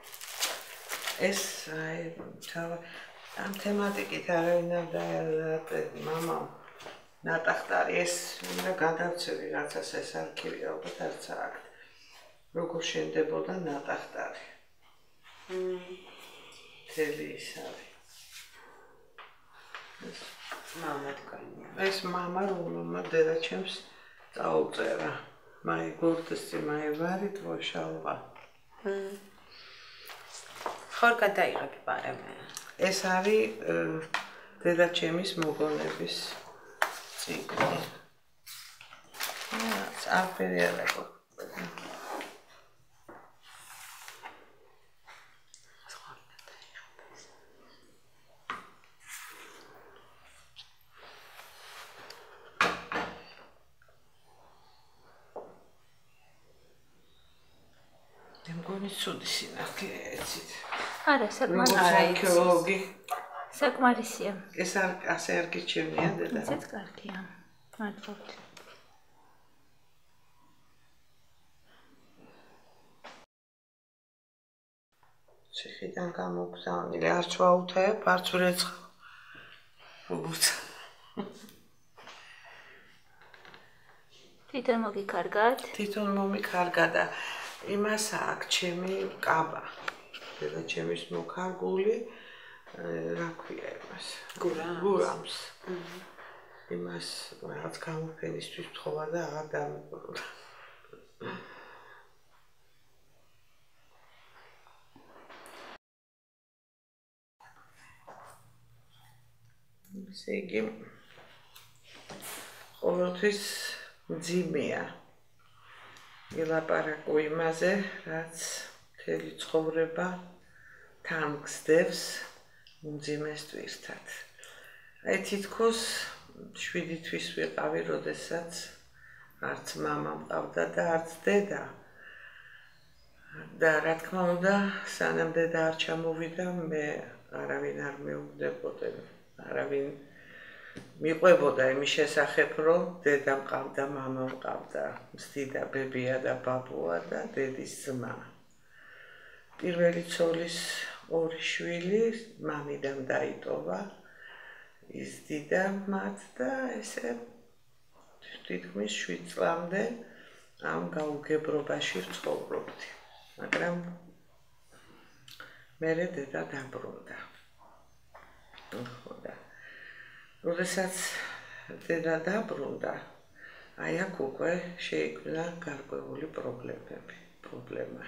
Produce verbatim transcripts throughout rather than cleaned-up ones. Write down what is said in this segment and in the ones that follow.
ეს აი ამ თემატიკით არავინ არ დაელაპარაკე მამა ნატახტარი ეს უნდა გადავცევი რასაც ეს არქივი ალბათ არც აქვს როგორ შენდებოდა ნატახტარი თელი ის არის მამა თქვენია ეს მამა რომელმა დედაჩემს წაუწერა მაი გურდსი მაი ვარი თოშალვა ხარ გადაიღები პარემე ეს არის დედაჩემის მოგონების ციკლი არაფერი არ აქვს ცუდი სინათლე ეცით. არა, საკმარისია. არქეოლოგი. საკმარისია. ეს არ ასე არ გიჩვენია დედა. ესეც კარგია. მადლობთ. ციხიდან გამოგზავნილი არ ჩაუთეებ, არც ვრეცხავ. უგუც. თვითონ მოგიქარგათ? თვითონ მომიქარგა და იმას აქვს ჩემი კაბა. დედაჩემის მოკარგული, რა ქვია იმას? გურამს. გურამს. იმას რაღაც გამოფენისთვის ვთხოვა და აღარ დამიბრუნდა. ესე იგი ყოველთვის მძიმეა. ილაპარაკო იმაზე, რაც მთელი ცხოვრება თან გსდევს უმძიმეს ტვირთად. აი თითქოს შვიდი თვის ვიყავი, როდესაც არც მამა მყავდა და არც დედა. და რა თქმა უნდა, სანამ დედა არ ჩამოვიდა, მე არავინ არ მეუბნებოდა, არავინ მიყვებოდა იმის შესახებ, რომ დედა მყავდა, მამა მყავდა, მზდიდა ბებია და ბაბუა და დედის ძმა. პირველი ცოლის ორი შვილი მამიდამ დაიტოვა, იზდიდა მათ და ესე თითქმის შვიდ წლამდე ამ გაუგებრობაში ვცხოვრობდი. მაგრამ მერე დედა დაბრუნდა. ხოდა როდესაც დედა დაბრუნდა, აი აქ უკვე შეიქმნა გარკვეული პრობლემები, პრობლემა.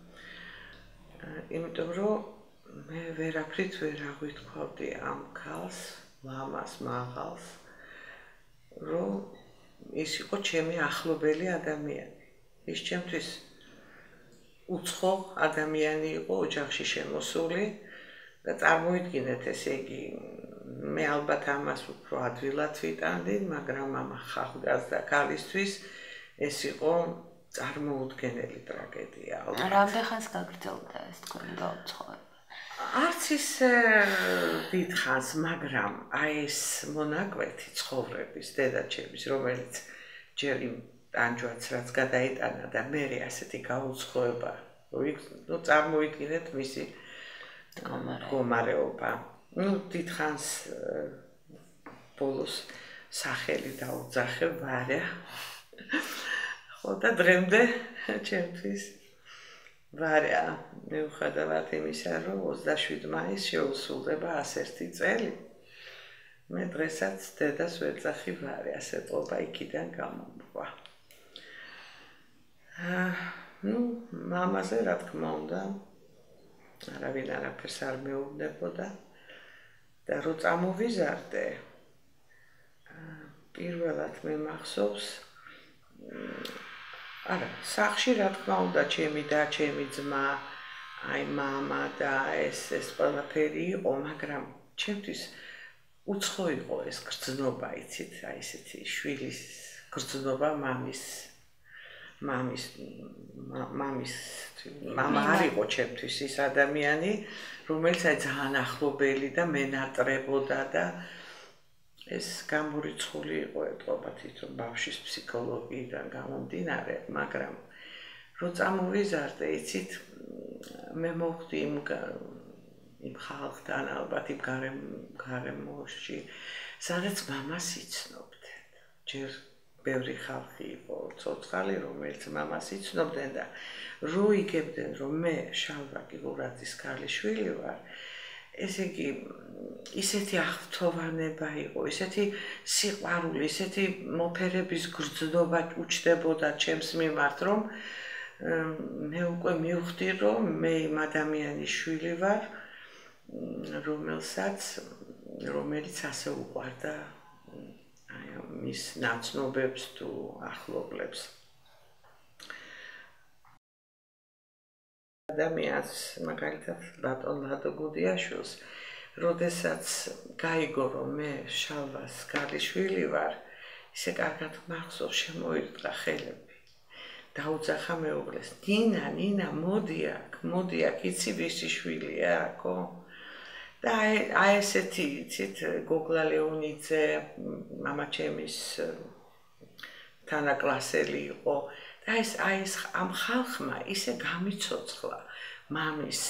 იმიტომ რომ მე ვერაფრით ვერ აღვიქვავდი ამ ქალს, მამას, მაღალს, რომ ის იყო ჩემი ახლობელი ადამიანი. ის ჩემთვის უცხო ადამიანი იყო, ოჯახში შემოსული და წარმოიდგინეთ, ესე იგი მე ალბათ ამას უფრო ადვილად ვიტანდი, მაგრამ ამ ახალგაზრდა ქალისთვის ეს იყო წარმოუდგენელი ტრაგედია. რამდენ ხანს გაგრძელდა ეს თქვენი გაუცხოება? არც ისე დიდ ხანს, მაგრამ აი ეს მონაკვეთი ცხოვრების დედაჩემის, რომელიც ჯერ იმ ტანჯვაც რაც გადაიტანა და მე ასეთი გაუცხოება, ნუ წარმოიდგინეთ მისი მდგომარეობა. ნუ დიდ ხანს ბოლოს სახელი დაუძახე ვარია. ხო და დღემდე ჩემთვის ვარია მიუხედავად იმისა, რომ ოცდაშვიდი მაისს შეუსრულდება ასეთი წელი. მე დღესაც დედას ვეძახი ვარია, ასეთობა იქიდან გამომვა. ნუ მამაზე რა თქმა უნდა არავინ არაფერს არ მეუბნებოდა და რო წამოვიზარდე პირველად მე მახსოვს არა, სახლში რა თქმა უნდა ჩემი და ჩემი ძმა, აი მამა და ეს ეს ყველაფერი იყო, მაგრამ ჩემთვის უცხო იყო ეს გრძნობა, იცით, აი ესეთი შვილის გრძნობა მამის მამის მამის მამა არ იყო ჩემთვის ის ადამიანი, რომელიც აი ძალიან ახლობელი და მენატრებოდა და ეს გამორიცხული იყო ეტყობა თვითონ ბავშვის ფსიქოლოგიიდან გამომდინარე, მაგრამ რო წამოვიზარდე, იცით, მე მოვხდი იმ იმ ხალხთან ალბათ იმ გარემოში, სადაც მამას იცნობდნენ. ჯერ ბევრი ხალხი იყო ცოცხალი, რომელიც მამას იცნობდნენ და რო იგებდნენ, რომ მე შალვა გიგურაძის ქალიშვილი ვარ, ესე იგი ისეთი აღფრთოვანება იყო, ისეთი სიყვარული, ისეთი მოფერების გრძნობა უჩნდებოდა ჩემს მიმართ, რომ მე უკვე მივხვდი, რომ მე იმ ადამიანის შვილი ვარ, რომელსაც რომელიც ასე უყვარდა მის ნაცნობებს თუ ახლობლებს. ადამიანს მაგალითად ბატონ ლადო გუდიაშვილს, როდესაც გაიგო, რომ მე შალვას ქალიშვილი ვარ, ისე კარგად მახსოვს, შემოირტყა ხელები. დაუძახა მეუღლეს, ნინა, ნინა, მოდი აქ, მოდი აქ, იცი ვისი შვილია, ხო? და აი ესეთი, იცით, გოგლა ლეონიძე, მამა ჩემის თანაკლასელი იყო. და ეს აი ეს ამ ხალხმა ისე გამიცოცხლა მამის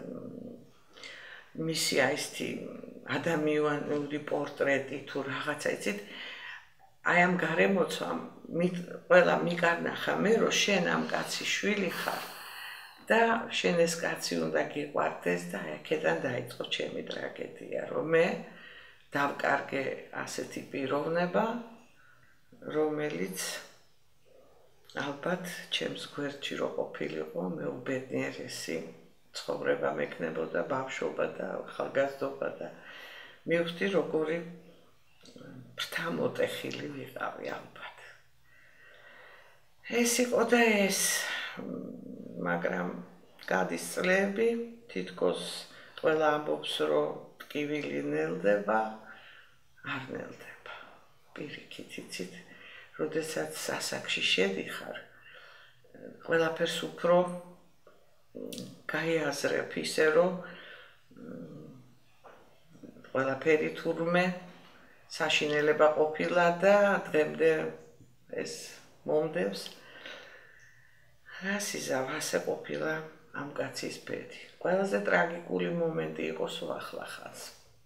მისი აისთი ადამიანური პორტრეტი თუ რაღაცა, იცით, აი ამ გარემოცვამ ყველა მიკარნახა მე, რომ შენ ამ კაცის შვილი ხარ და შენ ეს კაცი უნდა გიყვარდეს და აქედან დაიწყო ჩემი ტრაგედია, რომ მე დავკარგე ასეთი პიროვნება, რომელიც ალბათ ჩემს გვერდში რო ყოფილიყო, მე უბედნიერესი ცხოვრება მექნებოდა, ბავშვობა და ახალგაზრდობა და მივხვდი, როგორი ფრთამოტეხილი ვიყავი ალბათ. ეს იყო და ეს, მაგრამ გადის წლები, თითქოს ყველა ამბობს, რომ ტკივილი ნელდება, არ ნელდება. პირიქით, იცით, როდესაც სასაკში შედიხარ, ყველაფერს უფრო გაიაზრებ ისე, რომ ყველაფერი თურმე საშინელება ყოფილა და დღემდე ეს მომდევს. რას იზავ, ასე ყოფილა ამ კაცის ბედი. ყველაზე ტრაგიკული მომენტი იყო ახლა ხანს.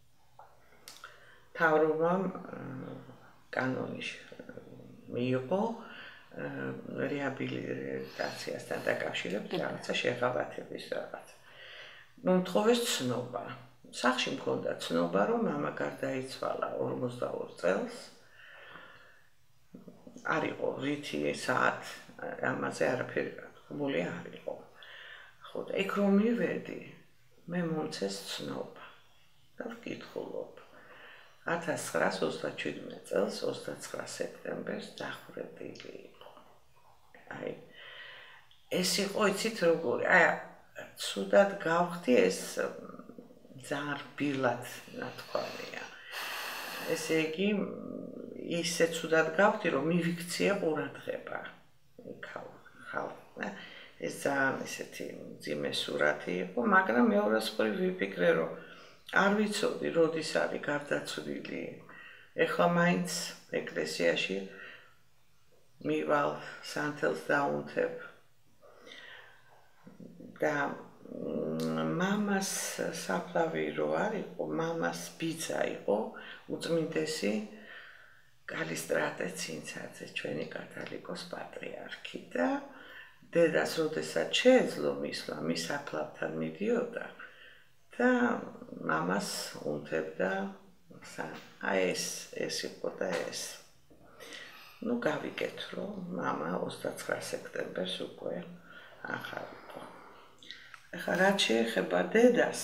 მთავრობამ კანონის მიიღო რეაბილიტაციასთან დაკავშირებით რაღაცა შეღავათების რაღაც. მომთხოვეს ცნობა. სახლში მქონდა ცნობა, რომ მამა გარდაიცვალა ორმოცდაორ წელს. არ იყო რითი საათ, ამაზე არაფერი გული არ იყო. ხო და იქ რომ მივედი, მე მომცეს ცნობა და ვკითხულობ. ათას ცხრაას ოცდაჩვიდმეტ წელს ოცდაცხრა სექტემბერს დახვრეტილი იყო. აი ეს იყო, იცით როგორი, აი ცუდად გავხდი, ეს ძალიან რბილად ნათქვამია. ესე იგი ისე ცუდად გავხდი, რომ მივიქცია ყურადღება. ხალხმა ეს ძალიან ესეთი მძიმე სურათი იყო, მაგრამ მეორეს მხრივ ვიფიქრე, რომ არ ვიცოდი, როდის არის გარდაცვლილი. ეხლა მაინც ეკლესიაში მივალ, სანთელს დაუნთებ. და მამას საფლავი რო არ იყო, მამას ბიძა იყო, უწმინდესი კალისტრატე ცინცაძე, ჩვენი კათოლიკოს პატრიარქი და დედას როდესაც შეეძლო მისვლა, მის საფლავთან მიდიოდა და მამას უნთებდა. აი ეს ეს იყო და ეს. ნუ გავიგეთ, რომ მამა ოცდაცხრა სექტემბერს უკვე ახალ იყო. ეხლა რაც შეეხება დედას,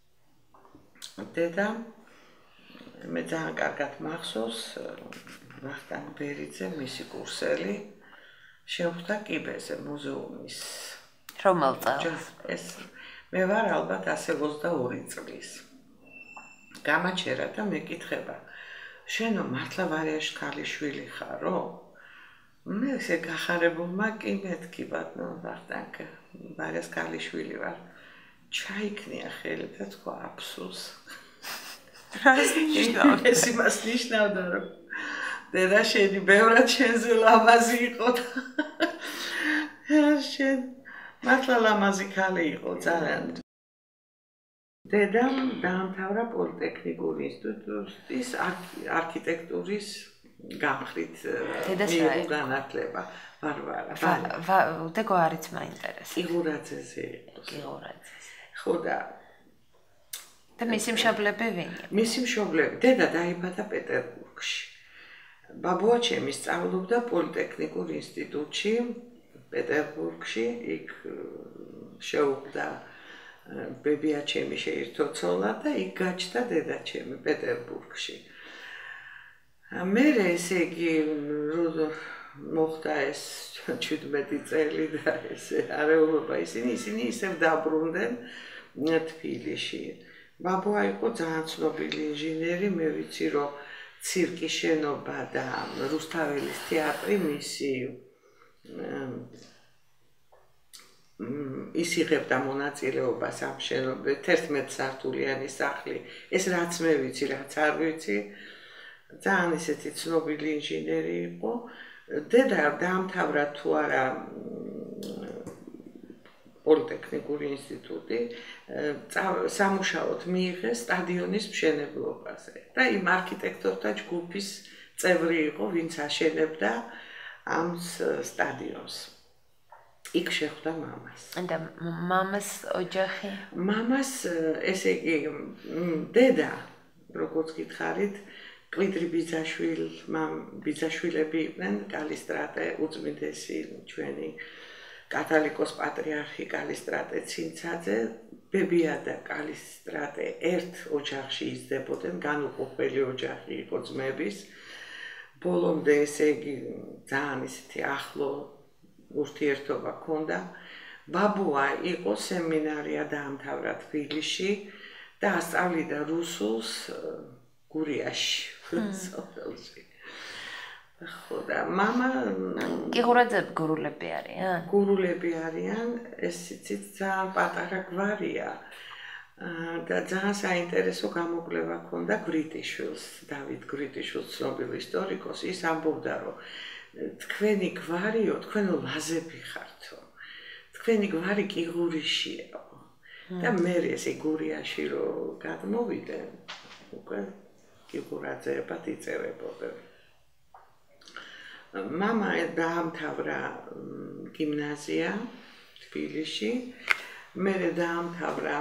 დედა მე ძალიან კარგად მახსოვს, ვახტანგ ბერიძე, მისი კურსელი, შეხვდა კიბეზე მუზეუმის. რომელ წელს? ეს მე ვარ ალბათ ასე ოცდაორი წლის. გამაჩერა და მეკითხება, შენო მართლა ვარიაშ ქალიშვილი ხარო? მე ესე გახარებულმა კი მეთქი ბატონო ვახტანგ, ვარიაშ ქალიშვილი ვარ. ჩაიქნია ხელი და თქვა აფსუს. რას ნიშნავდა? ეს იმას ნიშნავდა, რომ დედა შენი ბევრად შენზე ლამაზი იყო და შენ მართლა ლამაზი ქალი იყო ძალიან. დედამ დაამთავრა პოლიტექნიკური ინსტიტუტის არქიტექტურის გამხრით მიიღო განათლება. ვარვარა. დეგო არიც მაინტერესებს. იღურაძეზე იყო. იღურაძეზე. ხო და და მისი მშობლები ვინია? მისი მშობლები, დედა დაიბადა პეტერბურგში. ბაბუაჩემი სწავლობდა პოლიტექნიკურ ინსტიტუტში პეტერბურგში, იქ შეუდგა ბებიაჩემი შეირთოცოლა და იქ გაჩნდა დედაჩემი პეტერბურგში. მე ესე იგი მოხდა ეს ჩვიდმეტი წელი და ესე არეულობა ისინი ისინი ისევ დაბრუნდნენ თბილისში. ბაბუა იყო ძალიან ცნობილი ინჟინერი, მე ვიცი რომ ცირკის შენობა და რუსთაველის თეატრი მისი ის იღებდა მონაწილეობას ამ შენობაზე, თერთმეტ სართულიანი სახლი. ეს რაც მე ვიცი, რაც არ ვიცი, ძალიან ისეთი ცნობილი ინჟინერი იყო. დედა დაამთავრა თუ არა პოლიტექნიკური ინსტიტუტი, სამუშაოდ მიიღეს სტადიონის მშენებლობაზე და იმ არქიტექტორთა ჯგუფის წევრი იყო, ვინც აშენებდა ამ სტადიონს. იქ შეხვდა მამას. და მამას ოჯახი? მამას, ესე იგი, დედა, როგორც გითხარით, კვიდრი ბიძაშვილი, ბიძაშვილები იყვნენ, კალისტრატე, უწმინდესი ჩვენი კათოლიკოს პატრიარქი კალისტრატე ცინცაძე, ბებია და კალისტრატე ერთ ოჯახში იზრდებოდნენ, განუყოფელი ოჯახი იყო ძმების. ბოლომდე ესე იგი ძალიან ისეთი ახლო ურთიერთობა ჰქონდა. ბაბუა იყო სემინარია დაამთავრა თბილისში და ასწავლიდა რუსულს გურიაში, სოფელში. ხო და მამა იღურაძეები გურულები არიან? გურულები არიან, ეს იცით ძალიან პატარა გვარია. და ძალიან საინტერესო გამოკვლევა ჰქონდა გრიტიშვილს, დავით გრიტიშვილს, ცნობილი ისტორიკოსი, ის ამბობდა, რომ თქვენი გვარიო, თქვენო ლაზები ხართო. თქვენი გვარი კიღურიშია. და მე ესე გურიაში რომ გადმოვიდნენ, უკვე კიღურაძეებად იწევებოდნენ. მამა დაამთავრა გიმნაზია თბილისში, მერე დაამთავრა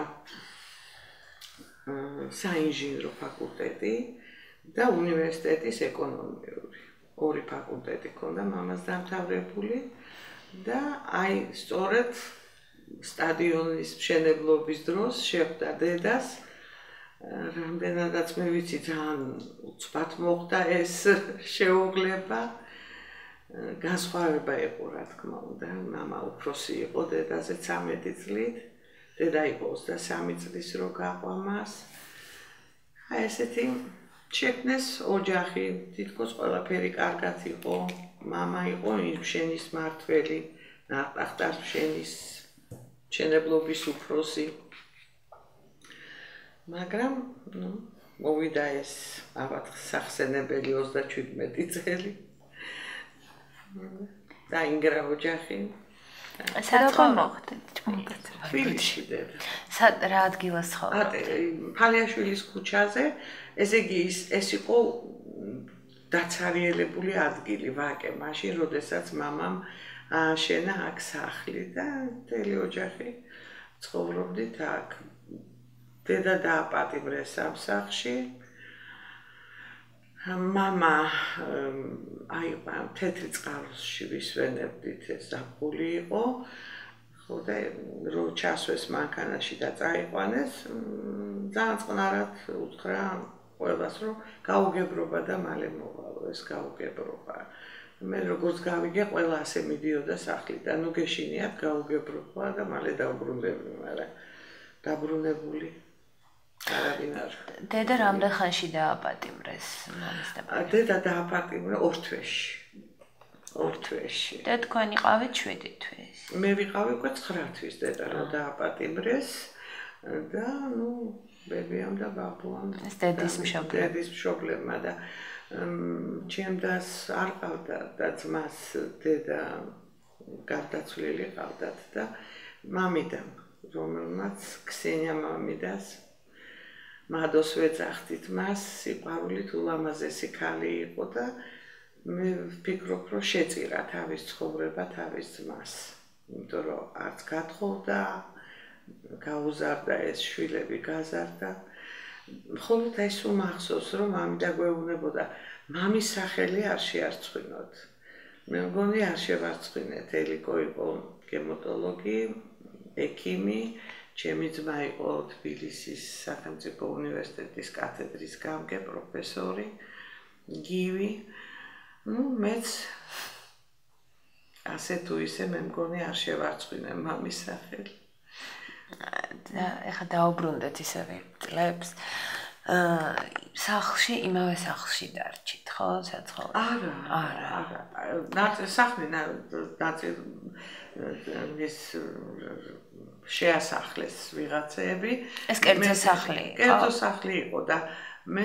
საინჟინრო ფაკულტეტი და უნივერსიტეტის ეკონომიური. ორი ფაკულტეტი ჰქონდა მამას დამთავრებული და აი სწორედ სტადიონის მშენებლობის დროს შეხვდა დედას. რამდენადაც მე ვიცი, ძალიან უცბად მოხდა ეს შეუღლება. განსხვავება იყო, რა თქმა უნდა, მამა უფროსი იყო დედაზე ცამეტი წლით, დედა იყო ოცდასამი წლის რო გაყვა მას. აი ესეთი შექმნეს ოჯახი, თითქოს ყველაფერი კარგად იყო, მამა იყო მშენის მმართველი, ნახტახტარ მშენის მშენებლობის უფროსი. მაგრამ, ნუ, მოვიდა ეს ალბათ სახსენებელი ოცდაჩვიდმეტი წელი. დაინგრა ოჯახი. საერთოდ მოხდა თბილისში დედა. რა ადგილას ცხოვრობდა? ფალიაშვილის ქუჩაზე, ესე იგი ეს იყო დაცარიელებული ადგილი, ვაკე, მაშინ, როდესაც მამამ ააშენა აქ სახლი და მთელი ოჯახი ცხოვრობდით აქ. დედა დააპატიმრეს ამ სახლში. მამა აი თეთრი წყაროსში ვისვენებდით, ეს ზაფხული იყო. ხო და რო ჩასვეს მანქანაში და წაიყვანეს, ძალიან წყნარად უთხრა ყველას, რომ გაუგებრობა და მალე მოვალო ეს გაუგებრობა. მე როგორც გავიგე, ყველა ასე მიდიოდა სახლიდან, ნუ გეშინიათ გაუგებრობა და მალე დაუბრუნდები, მაგრამ დაბრუნებული არავინ არ. დედა რამდენ ხანში დააპატიმრეს მამის და ბაბის? დედა დააპატიმრა ორ თვეში. ორ თვეში. და თქვენ იყავით შვიდი თვის? მე ვიყავი უკვე ცხრა თვის დედა რომ დააპატიმრეს და ნუ ბებიამ და ბაბუამ ეს დედის მშობლები. დედის მშობლებმა და ჩემდას არ ყავდა და ძმას დედა გარდაცვლილი ყავდათ და მამიდან, რომელმაც ქსენია მამიდას მადოს ვეძახდით მას, სიყვარულით ულამაზესი ქალი იყო და მე ვფიქრობ, რომ შეწირა თავის ცხოვრება თავის ძმას. იმიტომ რომ არც გათხოვდა, გაუზარდა ეს შვილები გაზარდა. მხოლოდ ეს უმახსოვს, რომ მამიდა გვეუბნებოდა, მამის სახელი არ შეარწმუნოთ. მე მგონი არ შევარწმუნეთ, ელიკო იყო გემატოლოგი, ექიმი, ჩემი ძმა იყო თბილისის სახელმწიფო უნივერსიტეტის კათედრის გამგე პროფესორი, გივი. ну, მეც ასე თუ ისე მე მგონი არ შევარწმუნე მამის სახელი. და ეხლა დაუბრუნდეთ ისევ წლებს. აა სახლში, იმავე სახლში დარჩით, ხო, საცხოვრებლად? არა, არა, არა. ნაცი სახლი, ნაცი ეს შეასახლეს ვიღაცები. ეს კერძო სახლი იყო? კერძო სახლი იყო და მე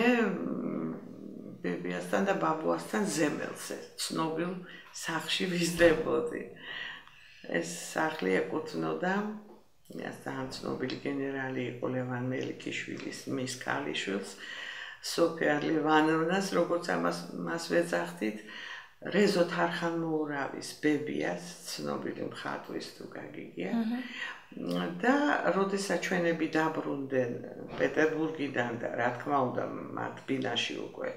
ბებიასთან და ბაბუასთან ზემელზე, ცნობილ სახლში ვიზრდებოდი. ეს სახლი ეკუთვნოდა ძალიან ცნობილი გენერალი იყო ლევან მელიქიშვილის მის ქალიშვილს, სოფია ლევანოვნას, როგორც ამას მას ვეძახდით, რეზო თარხანმოურავის ბებიას, ცნობილი მხატვრის თუ გაგიგია. და როდესაც ჩვენები დაბრუნდნენ პეტერბურგიდან და რა თქმა უნდა მათ ბინაში უკვე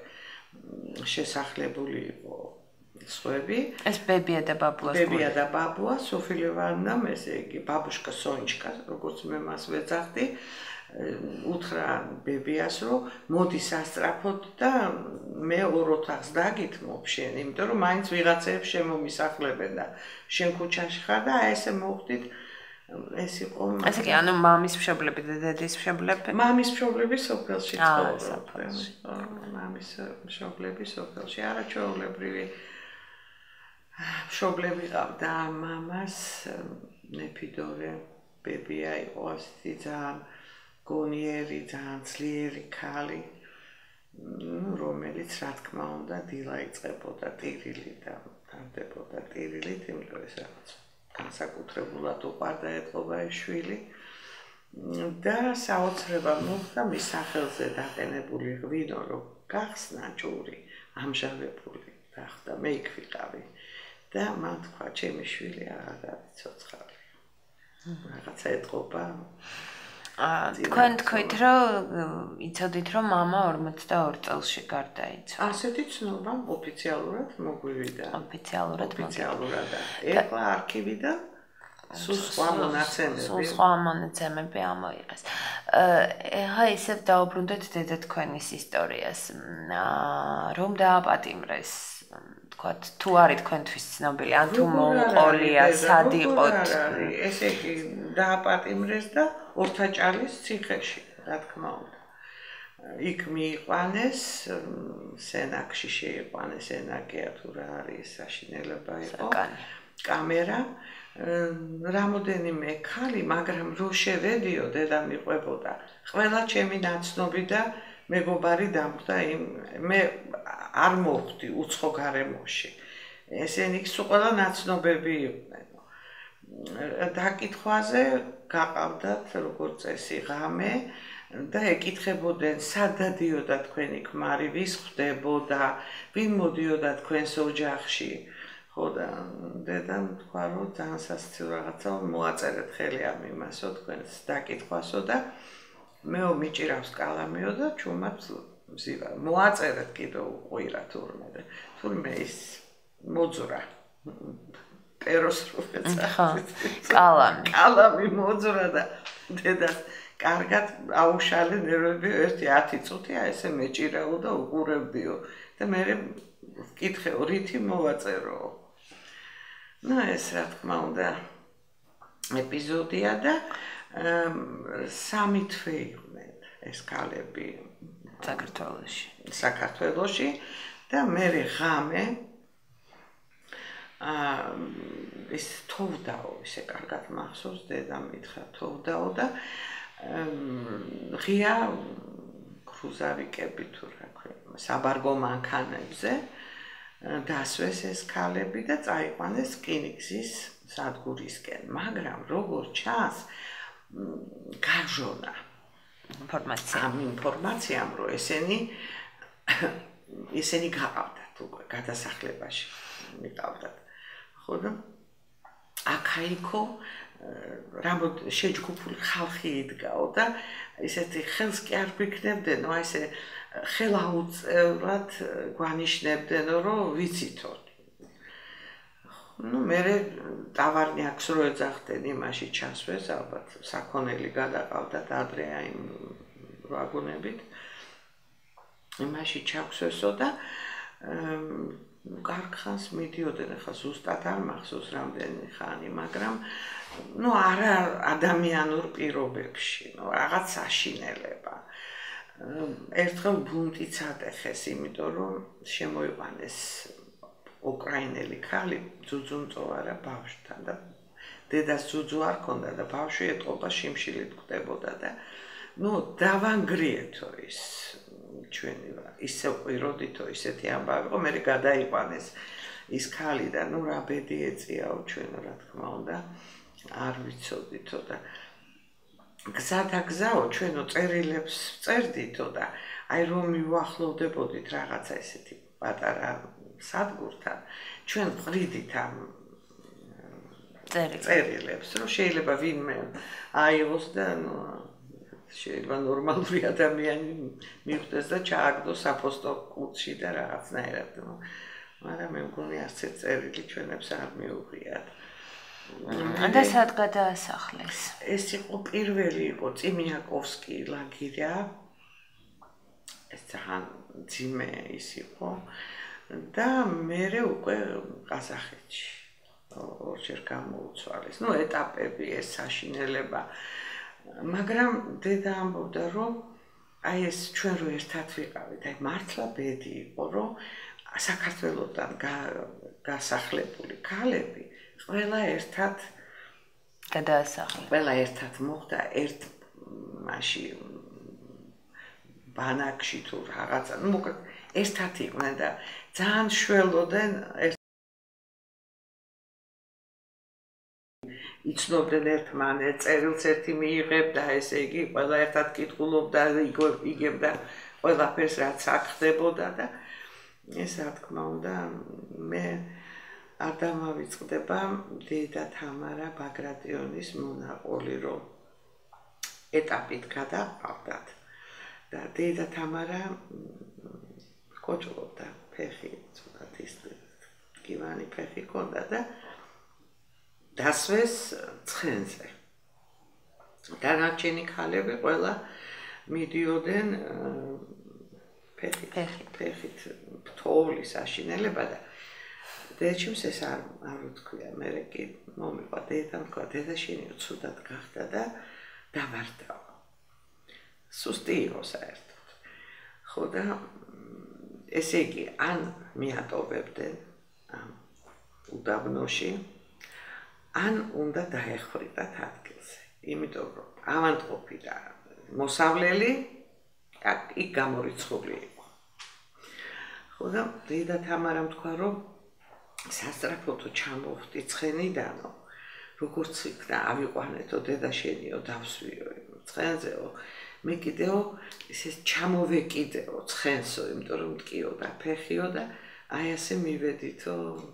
შესახლებული იყო სხვები. ეს ბებია და ბაბუას ბებია და ბაბუა, სოფი ლევანნამ, ესე იგი, ბაბუშკა სონჩკა, როგორც მე მას ვეძახდი, უთხრა ბებიას, რომ მოდი სასწრაფოდ და მე ორ ოთახს დაგითმობ შენ, იმიტომ რომ მაინც ვიღაცეებს შემომისახლებენ და შენ ქუჩაში ხარ და აი ესე მოხდით, ეს იყო. ასე კი, ანუ მამის მშობლები და დედის მშობლები? მამის მშობლები სოფელში ცხოვრობდნენ. მამის მშობლები სოფელში, არაჩვეულებრივი მშობლები ყავდა მამას, ნეფიდორე ბებია იყო ასეთი ძალიან გონიერი, ძალიან ძლიერი ქალი, რომელიც რა თქმა უნდა დილა იწყებოდა ტირილი და ტარდებოდა ტირილით, იმიტომ ეს რაღაც განსაკუთრებულად უყვარდა ეთყობა ეს შვილი და საოცრება მოხდა მის სახელზე დაყენებული ღვინო, რომ გახსნა ჭური, ამჟავებული გახდა, მე იქ ვიყავი. და მან თქვა, ჩემი შვილი აღარ არის ცოცხალი. რაღაცა ეთყობა. აა თქვენ თქვით, რომ იცოდით, რომ მამა ორმოცდაორ წელში გარდაიცვალა. ასეთი ცნობა ოფიციალურად მოგვივიდა. ოფიციალურად ოფიციალურად. ეხლა არქივიდან სულ სხვა მონაცემები. სულ სხვა მონაცემები ამოიღეს. ეხლა ისევ დაუბრუნდეთ დედა თქვენის ისტორიას. რომ დააპატიმრეს? თქვათ, თუ არის თქვენთვის ცნობილი, ან თუ მოუყოლია, სად იყოთ? ესე იგი, დააპატიმრეს და ორთაჭალის ციხეში, რა თქმა უნდა. იქ მიიყვანეს, სენაკში შეიყვანეს, სენაკია თუ რა არის, საშინელება იყო. კამერა, რამოდენიმე ქალი, მაგრამ რო შევედიო, დედა მიყვებოდა. ყველა ჩემი ნაცნობი და მეგობარი დამხდა იმ მე არ მოხვდი უცხო გარემოში. ესენი სულ ყველა ნაცნობები იყვნენ. დაკითხვაზე გაყავდათ როგორც წესი ღამე და ეკითხებოდნენ სად დადიოდა თქვენი ქმარი, ვის ხვდებოდა, ვინ მოდიოდა თქვენს ოჯახში. ხო და დედამ თქვა რომ ძალიან სასაცილო რაღაცა მოაწერეთ ხელი ამ იმასო თქვენს დაკითხვასო და მეო მიჭირავს კალამიო და ჩუმად მზივა. მოაწერეთ კიდევ ყვირა თურმე და თურმე ის მოძრა. პეროს ხო, კალამი. კალამი მოძრა და დედას კარგად აუშალე ნერვები ერთი ათი წუთია ესე მეჭირაო და უყურებდიო და მე ვკითხეო რითი მოვაწერო. ну ეს რა თქმა უნდა ეპიზოდია და სამი თვე იყვნენ ეს ქალები საქართველოში. საქართველოში და მე ღამე აა ეს თოვდაო, ისე კარგად მახსოვს, დედა მითხრა თოვდაო და ღია კრუზარიკები თუ რა ქვია, საბარგო მანქანებზე დასვეს ეს ქალები და წაიყვანეს რკინიგზის სადგურისკენ, მაგრამ როგორ ჩანს, გაგჟონა ინფორმაცია. ამ ინფორმაციამ, რომ ესენი ესენი გაყავდათ უკვე გადასახლებაში მიყავდათ. ხო და აქაიქო რამოდ შეჯგუფული ხალხი იდგაო და ესეთი ხელს კი არ ვიქნებდენო, აი ესე ხელაუწევრად გვანიშნებდენო, რომ ვიცითო. ნუ მე დავარნი აქვს რო ეძახდნენ იმაში ჩასვეს, ალბათ საქონელი გადაყავდათ ადრე აი ვაგონებით. იმაში ჩაგვსვესო და კარგ ხანს მიდიოდნენ, ახლა ზუსტად არ მახსოვს რამდენი ხანი, მაგრამ ნუ არა ადამიანურ პირობებში, ნუ რაღაც საშინელება. ერთხელ ბუნტიც ატეხეს, იმიტომ რომ შემოიყვანეს უკრაინელი ქალი ძუძუმწოვარა ბავშვთან და დედას ძუძუ არ ქონდა და ბავშვი ეტყობა შიმშილით კვდებოდა და ნუ დავანგრიეთო ის ჩვენი ისე ყიროდითო ისეთი ამბავი იყო, მე გადაიყვანეს ის ქალი და ნუ რა ბედი ეწიაო ჩვენ რა თქმა უნდა არ ვიცოდითო და გზა და გზაო ჩვენო წერილებს წერდითო და აი რომ მივახლოვდებოდით რაღაცა ესეთი პატარა სადგურთან ჩვენ ყრიდით ამ წერილებს რომ შეიძლება ვინმე აიღოს და ნუ შეიძლება ნორმალური ადამიანი მიხვდეს და ჩააგდოს აპოსტო კუთხში და რაღაცნაირად მაგრამ მე მგონი არც ერთ წერილი ჩვენებს არ მიუღიათ. და სად გადაასახლეს? ეს იყო პირველი იყო წიმიაკოვსკი ლაგერია. ეს ძალიან ძიმე ის იყო და მე უკვე ყაზახეთში ორჯერ გამოუცვალეს. ნუ ეტაპები ეს საშინელება მაგრამ დედა ამბობდა რომ აი ეს ჩვენ რო ერთად ვიყავით, აი მართლა ბედი იყო რომ საქართველოსთან გასახლებული ქალები ყველა ერთად გადაასახლეს. ყველა ერთად მოხდა ერთ მაში ბანაკში თუ რაღაცა, ну მოკლედ ერთად იყვნენ და ძალიან შველოდენ იცნობდნენ ერთმანეთს, წერილს ერთი მიიღებდა, ესე იგი, ყველა ერთად კითხულობდა, იგებდა ყველაფერს, რაც აქ ხდებოდა და ეს რა თქმა უნდა, მე არ დამავიწყდება დედა თამარა ბაგრატიონის მონაყოლი, რომ ეტაპით გადაყავდათ და დედა თამარა კოჭლობდა ფეხი, ცოტათ ის კივანი ფეხი ჰქონდა და დასვეს ცხენზე. დანარჩენი ქალები ყველა მიდიოდნენ ფეხით, ფეხით ფთოვლის აშინელება და დედაჩემს ეს არ არ ვთქვია, მე კი მომიყვა დედამ, თქვა დედა შენი ცუდად გახდა და დავარდაო. სუსტი იყო საერთოდ. ხო და ესე იგი, ან მიატოვებდნენ ამ უდაბნოში ან უნდა დაეხვიდათ ადგილზე. იმიტომ რომ ავანტყოფი და მოსავლელი იქ გამორიცხული იყო. ხო და დედა თამარამ თქვა რომ სასწრაფოდ ჩამოვხდი ცხენიდანო, როგორც იქნა ავიყვანეთო დედა შენიო დავსვიო ცხენზეო, მე კიდეო ესე ჩამოვეკიდეო ცხენსო, იმიტომ რომ მткиო და ფეხიო და აი ასე მივედითო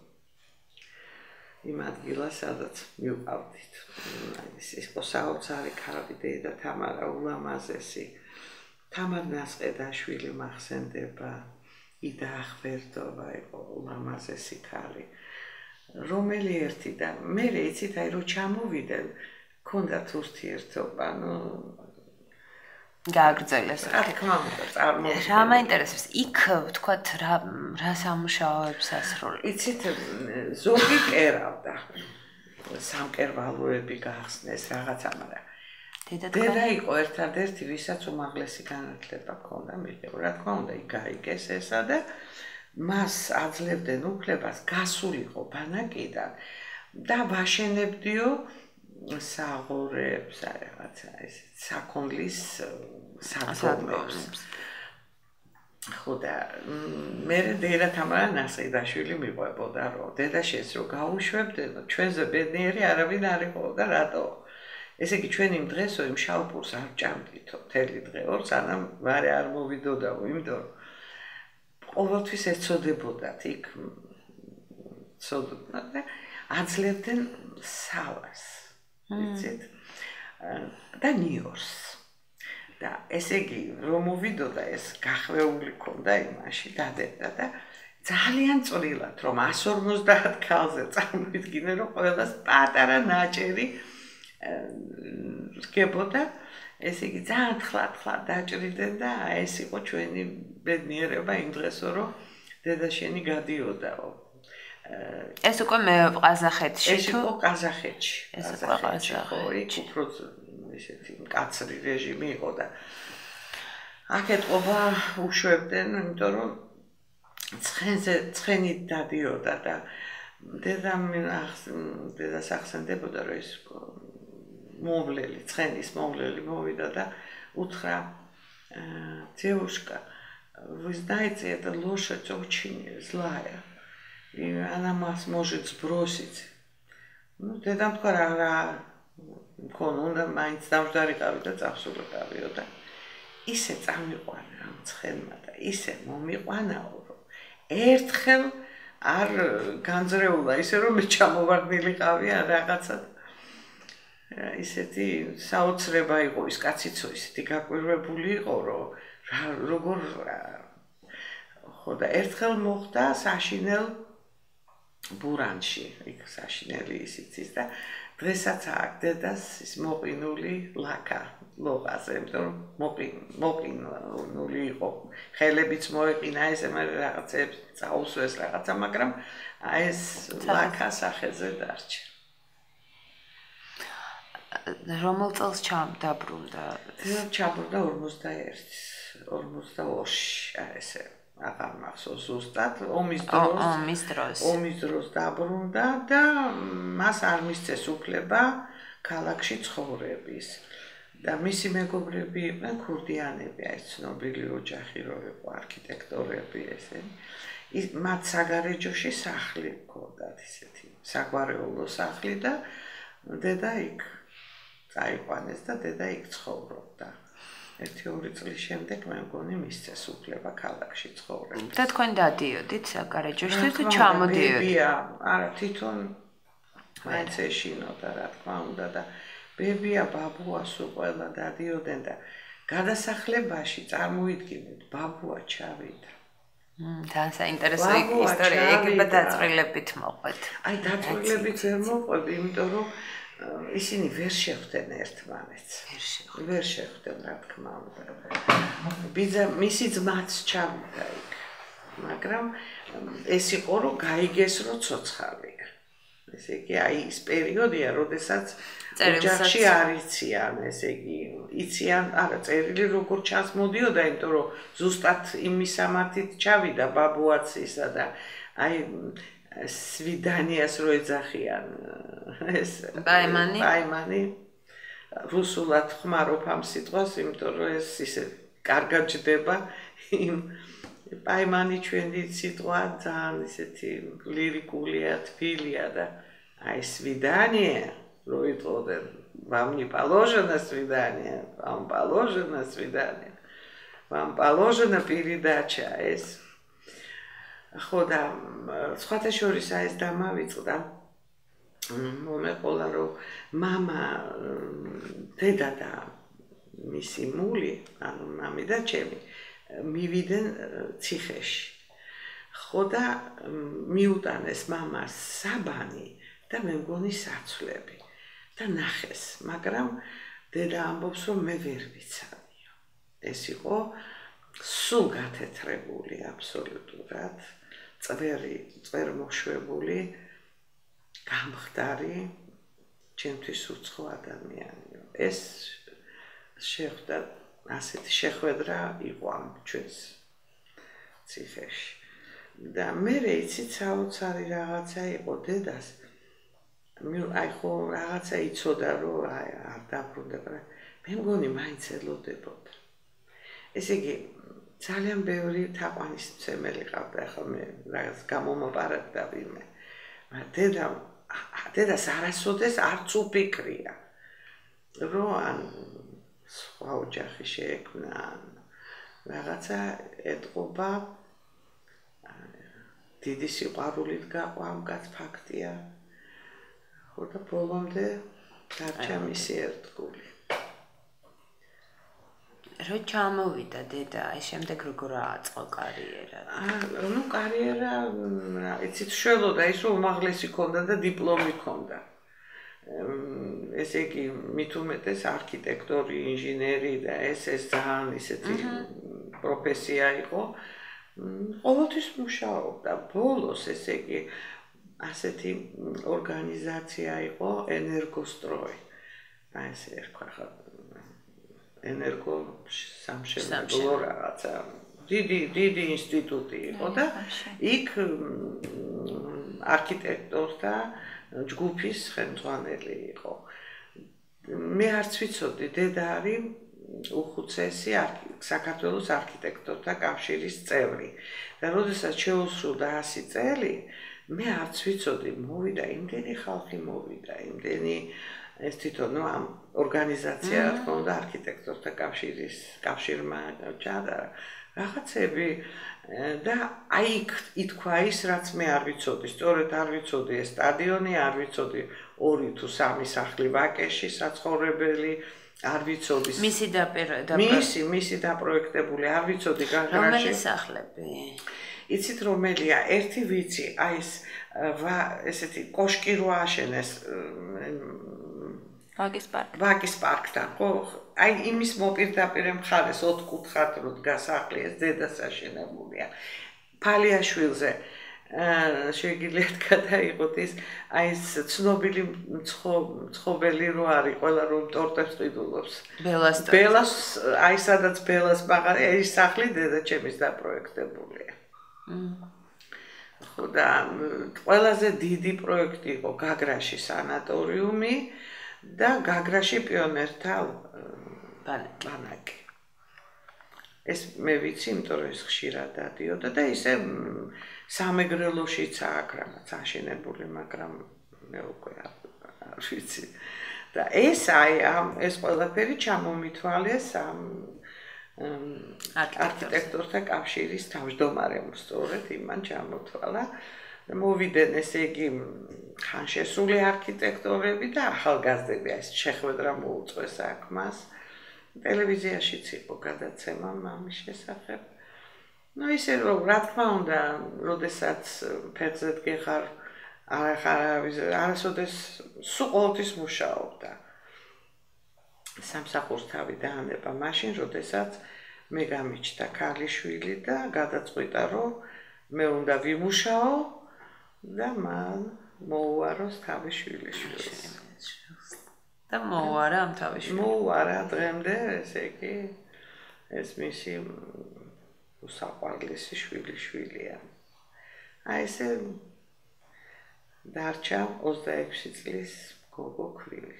იმ ადგილას, სადაც მივყავდით. ის იყო საოცარი ქალი დედა თამარა ულამაზესი. თამარ ნასყედაშვილი მახსენდება, იდა ახვერდოვა იყო ულამაზესი ქალი. რომელი ერთიდან, მე იცით აი რომ ჩამოვიდნენ, ქონდათ ურთიერთობა, ნუ გააგრძელეს. რა თქმა უნდა, წარმოვიდგინე. რა მაინტერესებს, იქ ვთქვათ რა რა სამუშაოებს ასრულებდა? იცით, ზოგი კერავდა. სამკერვალოები გახსნეს რაღაცა, მაგრამ დედა იყო ერთადერთი, ვისაც უმაღლესი განათლება ჰქონდა, მიღება. რა თქმა უნდა, იქ გაიგეს ესა და მას აძლევდნენ უფლებას გასულიყო ბანაკიდან და ვაშენებდიო საღორებს, რაღაცა ეს საქონლის სადგომებს. ხო და მე დედა თამარა ნასყიდაშვილი მიყვებოდა რომ დედაშენს რო გაუშვებდნო ჩვენზე ბედნიერი არავინ არ იყო და რატო ესე იგი ჩვენ იმ დღესო იმ შალპურს არ ჭამდითო მთელი დღეო სანამ ვარე არ მოვიდოდაო იმიტომ რომ ყოველთვის ეცოდებოდათ იქ ცოდნა და აძლევდნენ სავას იცით და ნიორს და ესე იგი რომ მოვიდოდა ეს გახვეული ქონდა იმაში დადებდა და ძალიან წვრილად რომ εκατს ორმოცდაათ ქალზე წარმოიდგინე რომ ყველას პატარა ნაჭერი რგებოდა ესე იგი ძალიან თხლად-თხლად დაჭრიდნენ და ეს იყო ჩვენი ბედნიერება იმ დღესო რომ დედაშენი გადიოდაო ეს უკვე მე ყაზახეთში ეს იყო ყაზახეთში ეს იყო ყაზახეთში უფრო ისეთი მკაცრი რეჟიმი იყო და აქ ეთყობა უშვებდნენ იმიტომ რომ ცხენზე ცხენით დადიოდა და დედამ დედას ახსენდებოდა რომ ეს მოვლელი ცხენის მოვლელი მოვიდა და უთხრა девушка вы знаете это лошадь очень злая и она вас может сбросить ну дедам თქვა რა რა მქონდა უნდა მაინც დამждარიყავი და წახსულიყავიო და ისე წამიყვანა ამ ცხენმა და ისე მომიყვანაო რომ ერთხელ არ განძრეულა ისე რომ მე ჩამოვარდნილიყავი ან რაღაცა ისეთი საოცრება იყო ის კაციცო ისეთი გაკვირვებული იყო რომ როგორ ხო და ერთხელ მოხდა საშინელ ბურანში იქ საშინელი ისიც და დღესაც აქ დედას ის მოყინული ლაკა ლოღაზე იმიტომ მოყინული იყო ხელებიც მოეყინა ესე მე რაღაცებს წაუსვეს რაღაცა მაგრამ აი ეს ლაკა სახეზე დარჩა რომელ წელს ჩამდაბრუნდა? ჩამბრუნდა ორმოცდაერთს, ორმოცდაორში, აი ესე აღარ მახსოვს ზუსტად, ომის დროს, ომის დროს. ომის დროს დაბრუნდა და მას არ მისცეს უფლება ქალაქში ცხოვრების. და მისი მეგობრები იყვნენ ქურდიანები, აი ცნობილი ოჯახი რო იყო, არქიტექტორები ესენი. ის მათ საგარეჯოში სახლი ჰქონდათ ისეთი, საგვარეულო სახლი და დედა იქ წაიყვანეს და დედა იქ ცხოვრობდა. ერთი-ორი წლის შემდეგ მე მგონი მისცეს უფლება ქალაქში ცხოვრების. და თქვენ დადიოდით საგარეჯოში თუ ჩამოდიოდით? ბებია, არა, თვითონ მაინც ეშინოდა, რა თქმა უნდა და ბებია, ბაბუასო ყველა დადიოდნენ და გადასახლებაში წარმოიდგინეთ, ბაბუა ჩავიდა. მმ, თან საინტერესო ისტორია, ეგება დაწვრილებით მოყვეთ. აი, დაწვრილებით ვერ მოყვები, იმიტომ რომ ისინი ვერ შეხვდნენ ერთმანეთს. ვერ შეხვდნენ, რა თქმა უნდა. ბიძა, მისი ძმაც ჩავიდა იქ. მაგრამ ეს იყო რომ გაიგეს რომ ცოცხალია. ესე იგი, აი ის პერიოდია, როდესაც ოჯახში არ იციან, ესე იგი, იციან, არა, წერილი როგორ ჩანს მოდიოდა, იმიტომ რომ ზუსტად იმის სამართით ჩავიდა ბაბუაც ისა და აი სვიდანიას რო ეძახიან ეს ბაიმანი ბაიმანი რუსულად ხმარობ ამ სიტყვას, იმიტომ რომ ეს ისე კარგად ჯდება იმ ბაიმანი ჩვენი სიტყვა ძალიან ისეთი ლირიკულია, თბილია და აი свидание, რო იტყოდნენ, вам не положено свидание, вам положено свидание, вам положена передача ეს ხო და სხვათა შორის ეს დამავიწყდა მომეყოლა რომ мама დედა და მისი მული ანუ მამი და ჩემი მივიდნენ ციხეში ხო და მიუტანეს მამას საბანი და მე მგონი საცვლები და ნახეს მაგრამ დედა ამბობს რომ მე ვერ ვიცანიო ეს იყო სულ გათეთრებული აბსოლუტურად წვერი წვერ მოშვებული გამხდარი ჩემთვის უცხო ადამიანიო ეს შეხვდა ასეთი შეხვედრა იყო ამ ჩვენს ციხეში და მე იცით საოცარი რაღაცა იყო დედას აი ხო რაღაცა იცოდა რომ აი არ დაბრუნდება მე მგონი მაინც ელოდებოდა ესე იგი ძალიან ბევრი თაყვანისმცემელი ყავდა, ახლა მე რაღაც გამომაპარაკდა ვინმე. მაგრამ დედა დედას არასოდეს არც უფიქრია, რომ ან სხვა ოჯახი შეექმნა, რაღაცა ეტყობა დიდი სიყვარულით გაყვა ამ კაცს ფაქტია. ხო და ბოლომდე დარჩა მისი ერთგული. რო ჩამოვიდა დედა, აი შემდეგ როგორ აწყო კარიერა? აა, ну კარიერა, იცით, შველოდა ის რომ უმაღლესი ქონდა და დიპლომი ქონდა. ესე იგი, მით უმეტეს არქიტექტორი, ინჟინერი და ეს ეს ძალიან ისეთი პროფესია იყო. ყოველთვის მუშაობდა. ბოლოს, ესე იგი, ასეთი ორგანიზაცია იყო ენერგოსტროი. აი ესე ერქვა ხა ენერგო სამშენებლო რაღაცა. დიდი დიდი ინსტიტუტი იყო და იქ არქიტექტორთა ჯგუფის ხელმძღვანელი იყო. მე არც ვიცოდი, დედა არის უხუცესი საქართველოს არქიტექტორთა კავშირის წევრი. და როდესაც შეუსრულდა ასი წელი, მე არც ვიცოდი, მოვიდა იმდენი ხალხი მოვიდა, იმდენი ეს თვითონ ნუ ამ ორგანიზაცია, რა თქმა უნდა, არქიტექტორთა კავშირის კავშირმა ჩადა რაღაცები და აი იქ ითქვა ის, რაც მე არ ვიცოდი, სწორედ არ ვიცოდი ეს სტადიონი, არ ვიცოდი ორი თუ სამი სახლი ვაკეში საცხოვრებელი, არ ვიცოდი მისი დაპირება მისი მისი დაპროექტებული, არ ვიცოდი გაგრაში რომელი სახლები? იცით რომელია? ერთი ვიცი, აი ეს ესეთი კოშკი რო ააშენეს ვაკის პარკ. ვაკის პარკთან, ხო? აი იმის მოპირდაპირე მხარეს ოთხკუთხად რო დგას სახლი, ეს დედას აშენებულია. ფალიაშვილზე შეგიძლიათ გადაიღოთ ის აი ეს ცნობილი მცხოველი რო არის, ყველა რომ ტორტებს ყიდულობს. ბელას ბელას, აი სადაც ბელას მაღალი, ეს სახლი დედა ჩემის დაპროექტებულია. ხო და ყველაზე დიდი პროექტი იყო გაგრაში სანატორიუმი და გაგრაში პიონერთა ბანაკი. ეს მე ვიცი, იმიტომ რომ ეს ხშირად დადიოდა და ისე სამეგრელოშიც აქ რაღაც აშენებული, მაგრამ მე უკვე არ ვიცი. და ეს აი ამ ეს ყველაფერი ჩამომითვალეს ამ არქიტექტორთა კავშირის თავმჯდომარემ, სწორედ იმან ჩამოთვალა. მოვიდნენ ესე იგი ხანშესული არქიტექტორები და ახალგაზრდები, ეს შეხვედრა მოუწყვეს აქ მას. ტელევიზიაშიც იყო გადაცემა მამის შესახებ. ну ისე რომ რა თქმა უნდა, როდესაც ფეხზე დგეხარ, არასოდეს სულ ყოველთვის მუშაობდა. სამსახურს თავი დაანება მაშინ, როდესაც მე გამიჩნდა ქალიშვილი და გადაწყვიტა, რომ მე უნდა ვიმუშაო და მან მოუაროს თავი შვილიშვილს. და მოუარა ამ თავი შვილს. მოუარა დღემდე, ესე იგი, ეს მისი უსაყვარლესი შვილიშვილია. აი ესე დარჩა ოცდაექვსი წლის გოგო ქვილი.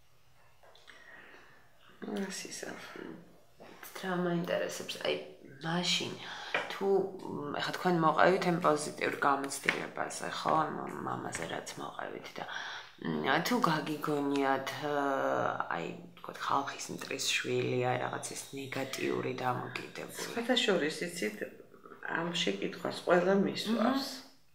ასისავ. რა მაინტერესებს, აი მაშინ თუ ეხლა თქვენ მოყევით ამ პოზიტიურ გამოცდილებაზე, ხო, მამაზე რაც მოყევით და თუ გაგიგონიათ აი თქვათ ხალხის მტრის შვილი, აი რაღაც ის ნეგატიური დამოკიდებული. საერთაშორის იცით, ამ შეკითხვას ყველა მისვავს.